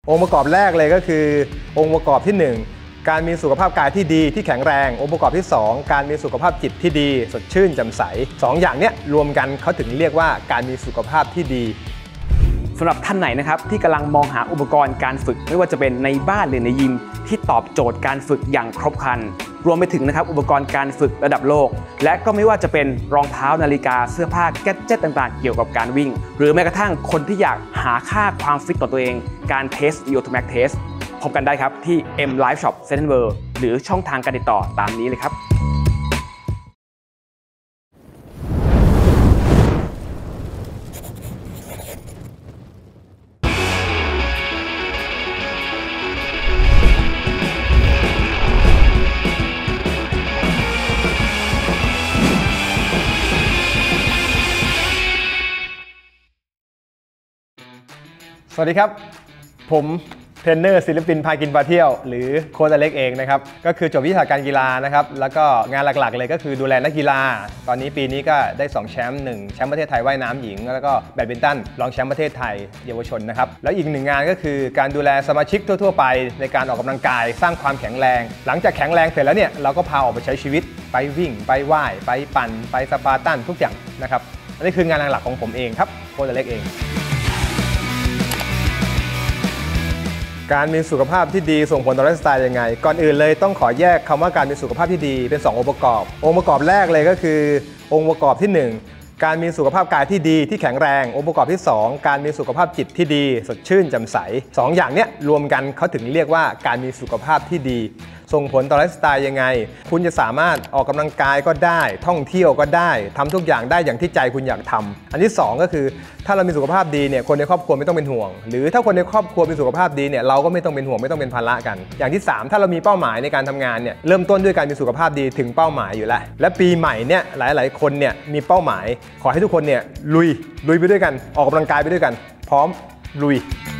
องค์ประกอบแรกเลยก็คือองค์ประกอบที่ 1การมีสุขภาพกายที่ดีที่แข็งแรงองค์ประกอบที่2การมีสุขภาพจิตที่ดีสดชื่นแจ่มใส2อย่างเนี้ยรวมกันเขาถึงเรียกว่าการมีสุขภาพที่ดีสำหรับท่านไหนนะครับที่กำลังมองหาอุปกรณ์การฝึกไม่ว่าจะเป็นในบ้านหรือในยิมที่ตอบโจทย์การฝึกอย่างครบครันรวมไปถึงนะครับอุปกรณ์การฝึกระดับโลกและก็ไม่ว่าจะเป็นรองเท้านาฬิกาเสื้อผ้าแกดเจ็ตต่างๆเกี่ยวกับการวิ่งหรือแม้กระทั่งคนที่อยากหาค่าความฟิตต่อตัวเองการเทส VO2max Test พบกันได้ครับที่ M Live Shop Central World หรือช่องทางการติดต่อตามนี้เลยครับสวัสดีครับผมเทรนเนอร์ศิลปินพากินพาเที่ยวหรือโค้ชอเล็กเองนะครับก็คือจบวิชาการกีฬานะครับแล้วก็งานหลักๆเลยก็คือดูแลนักกีฬาตอนนี้ปีนี้ก็ได้2แชมป์1แชมป์ประเทศไทยว่ายน้ำหญิงแล้วก็แบดมินตันรองแชมป์ประเทศไทยเยาวชนนะครับแล้วอีก1งานก็คือการดูแลสมาชิกทั่วๆไปในการออกกำลังกายสร้างความแข็งแรงหลังจากแข็งแรงเสร็จแล้วเนี่ยเราก็พาออกไปใช้ชีวิตไปวิ่งไปว่ายไปปั่นไปสปาร์ตันทุกอย่างนะครับอันนี้คืองานหลักๆของผมเองครับโค้ชอเล็กเองการมีสุขภาพที่ดีส่งผลต่อไลฟ์สไตล์ยังไงก่อนอื่นเลยต้องขอแยกคำว่าการมีสุขภาพที่ดีเป็น2องค์ประกอบองค์ประกอบแรกเลยก็คือองค์ประกอบที่1การมีสุขภาพกายที่ดีที่แข็งแรงองค์ประกอบที่2การมีสุขภาพจิตที่ดีสดชื่นแจ่มใส2อย่างเนี้ยรวมกันเขาถึงเรียกว่าการมีสุขภาพที่ดีส่งผลต่อไลฟ์สไตล์ยังไงคุณจะสามารถออกกำลังกายก็ได้ท่องเที่ยวก็ได้ทำทุกอย่างได้อย่างที่ใจคุณอยากทำอันที่2ก็คือถ้าเรามีสุขภาพดีเนี่ยคนในครอบครัวไม่ต้องเป็นห่วงหรือถ้าคนในครอบครัวมีสุขภาพดีเนี่ยเราก็ไม่ต้องเป็นห่วงไม่ต้องเป็นภาระกันอย่างที่3ถ้าเรามีเป้าหมายในการทำงานเนี่ยเริ่มต้นด้วยการมีสุขภาพดีถึงเป้าหมายอยู่แล้วและปีใหม่เนี่ยหลายๆคนเนี่ยมีเป้าหมายขอให้ทุกคนเนี่ยลุยไปด้วยกันออกกำลังกายไปด้วยกันพร้อมลุย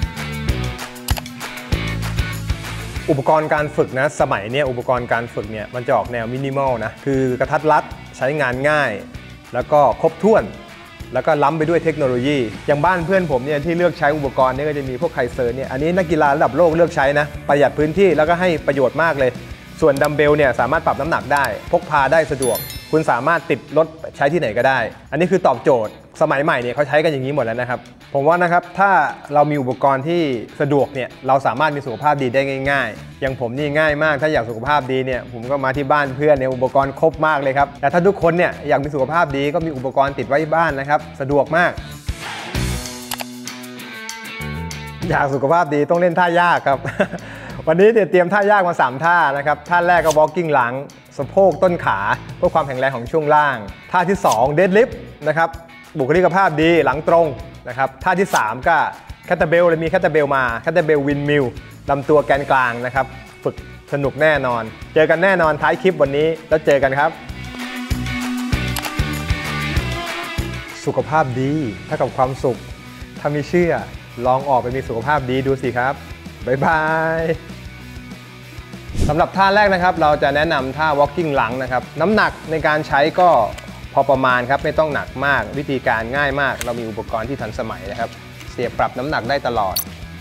อุปกรณ์การฝึกนะสมัยนี้อุปกรณ์การฝึกเนี่ยมันจะออกแนวมินิมอลนะคือกระทัดรัดใช้งานง่ายแล้วก็ครบถ้วนแล้วก็ล้ำไปด้วยเทคโนโลยีอย่างบ้านเพื่อนผมเนี่ยที่เลือกใช้อุปกรณ์นี่ก็จะมีพวกไคเซอร์เนี่ยอันนี้นักกีฬาระดับโลกเลือกใช้นะประหยัดพื้นที่แล้วก็ให้ประโยชน์มากเลยส่วนดัมเบลเนี่ยสามารถปรับน้ำหนักได้พกพาได้สะดวกคุณสามารถติดรถใช้ที่ไหนก็ได้อันนี้คือตอบโจทย์สมัยใหม่เนี่ยเขาใช้กันอย่างนี้หมดแล้วนะครับผมว่านะครับถ้าเรามีอุปกรณ์ที่สะดวกเนี่ยเราสามารถมีสุขภาพดีได้ง่ายๆอย่างผมนี่ง่ายมากถ้าอยากสุขภาพดีเนี่ยผมก็มาที่บ้านเพื่อนเนี่ยอุปกรณ์ครบมากเลยครับแต่ถ้าทุกคนเนี่ยอยากมีสุขภาพดีก็มีอุปกรณ์ติดไว้บ้านนะครับสะดวกมากอยากสุขภาพดีต้องเล่นท่ายากครับ วันนี้เตรียมท่ายากมา3ท่านะครับท่าแรกก็ walking หลังสะโพกต้นขาเพื่อความแข็งแรงของช่วงล่างท่าที่2 deadlift นะครับบุคลิกภาพดีหลังตรงนะครับท่าที่3ก็แคทเทอร์เบลเลยมีแคทเทอร์เบลมาแคทเทอร์เบลวินมิลลำตัวแกนกลางนะครับฝึกสนุกแน่นอนเจอกันแน่นอนท้ายคลิปวันนี้แล้วเจอกันครับสุขภาพดีเท่ากับความสุขถ้าไม่เชื่อลองออกไปมีสุขภาพดีดูสิครับบ๊ายบายสำหรับท่าแรกนะครับเราจะแนะนำท่า walking หลังนะครับน้ำหนักในการใช้ก็พอประมาณครับไม่ต้องหนักมากวิธีการง่ายมากเรามีอุปกรณ์ที่ทันสมัยนะครับเสียบปรับน้ำหนักได้ตลอด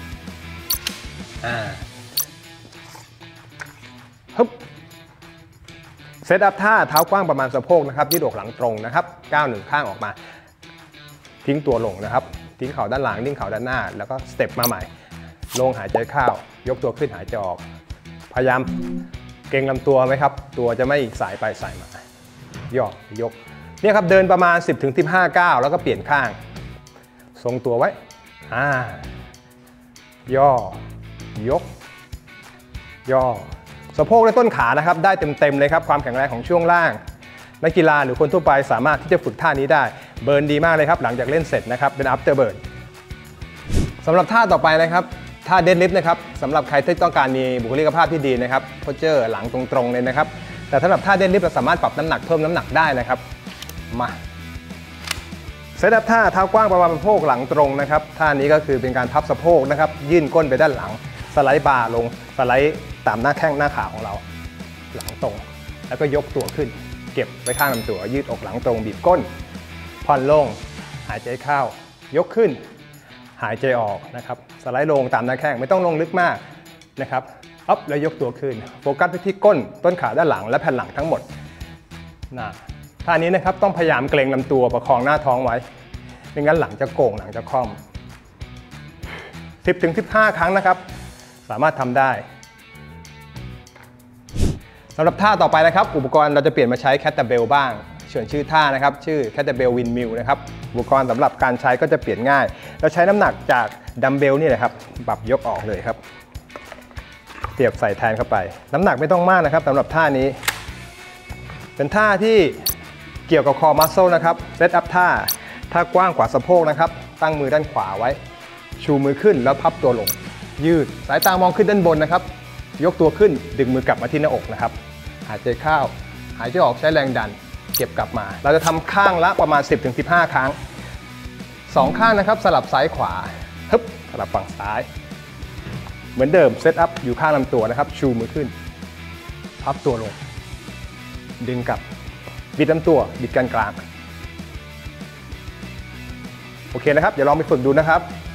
ฮึบเซตอัพท่าเท้ากว้างประมาณสะโพกนะครับยืดอกหลังตรงนะครับก้าวหนึ่งข้างออกมาทิ้งตัวลงนะครับทิ้งเข่าด้านหลังทิ้งเข่าด้านหน้าแล้วก็สเต็ปมาใหม่ลงหายใจเข้ายกตัวขึ้นหายใจออกพยายามเกร็งลำตัวไหมครับตัวจะไม่สายไปสายมาย่อยกเนี่ยครับเดินประมาณ 10-15 ก้าวแล้วก็เปลี่ยนข้างทรงตัวไว้ย่อยกย่อสะโพกและต้นขานะครับได้เต็มเลยครับความแข็งแรงของช่วงล่างนักกีฬาหรือคนทั่วไปสามารถที่จะฝึกท่านี้ได้เบิร์นดีมากเลยครับหลังจากเล่นเสร็จนะครับเป็น after burn สำหรับท่าต่อไปนะครับท่าเดดลิฟต์นะครับสำหรับใครที่ต้องการมีบุคลิกภาพที่ดีนะครับโพสเจอร์หลังตรงๆเลยนะครับแต่สำหรับท่าเดดลิฟต์เราสามารถปรับน้ำหนักเพิ่มน้ำหนักได้นะครับมาเซตอัพท่าเท้ากว้างประมาณสะโพกหลังตรงนะครับท่านี้ก็คือเป็นการพับสะโพกนะครับยื่นก้นไปด้านหลังสไลด์บาร์ลงสไลด์ตามหน้าแข้งหน้าขาของเราหลังตรงแล้วก็ยกตัวขึ้นเก็บไว้ข้างลำตัวยืดอกหลังตรงบีบก้นผ่อนลงหายใจเข้ายกขึ้นหายใจออกนะครับสไลด์ลงตามหน้าแข้งไม่ต้องลงลึกมากนะครับอัพแล้วยกตัวขึ้นโฟกัสไปที่ก้นต้นขาด้านหลังและแผ่นหลังทั้งหมดท่านี้นะครับต้องพยายามเกร็งลำตัวประคองหน้าท้องไว้ไม่งั้นหลังจะโก่งหลังจะคล่อม 10-15 ครั้งนะครับสามารถทำได้สำหรับท่าต่อไปนะครับอุปกรณ์เราจะเปลี่ยนมาใช้แคทเทอร์เบลบ้างส่วนชื่อท่านะครับชื่อแคทเทอร์เบลวินมิลนะครับอุปกรณ์สำหรับการใช้ก็จะเปลี่ยนง่ายเราใช้น้ำหนักจากดัมเบลนี่แหละครับปรับยกออกเลยครับเสียบใส่แทนเข้าไปน้ำหนักไม่ต้องมากนะครับสำหรับท่านี้เป็นท่าที่เกี่ยวกับคอมัสเซิลนะครับเซตอัพท่ากว้างกว่าสะโพกนะครับตั้งมือด้านขวาไว้ชูมือขึ้นแล้วพับตัวลงยืดสายตามองขึ้นด้านบนนะครับยกตัวขึ้นดึงมือกลับมาที่หน้าอกนะครับหายใจเข้าหายใจออกใช้แรงดันเก็บกลับมาเราจะทำข้างละประมาณ 10-15 ครั้ง2ข้างนะครับสลับซ้ายขวาฮึบสลับฝั่งซ้ายเหมือนเดิมเซตอัพอยู่ข้างลำตัวนะครับชูมือขึ้นพับตัวลงดึงกลับบิดลำตัวบิดกลางโอเคนะครับเดี๋ยวลองไปฝึกดูนะครับ